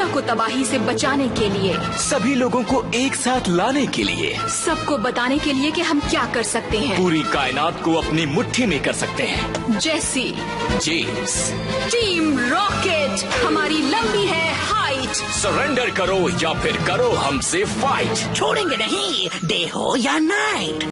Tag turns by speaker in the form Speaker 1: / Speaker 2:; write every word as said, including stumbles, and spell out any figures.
Speaker 1: दुनिया को तबाही से बचाने के लिए,
Speaker 2: सभी लोगों को एक साथ लाने के लिए,
Speaker 1: सबको बताने के लिए कि हम क्या कर सकते हैं।
Speaker 2: पूरी कायनात को अपनी मुट्ठी में कर सकते हैं।
Speaker 1: जैसी
Speaker 2: जेम्स,
Speaker 1: टीम रॉकेट, हमारी लंबी है हाइट।
Speaker 2: सरेंडर करो या फिर करो हमसे फाइट।
Speaker 3: छोड़ेंगे नहीं, डे हो या नाइट।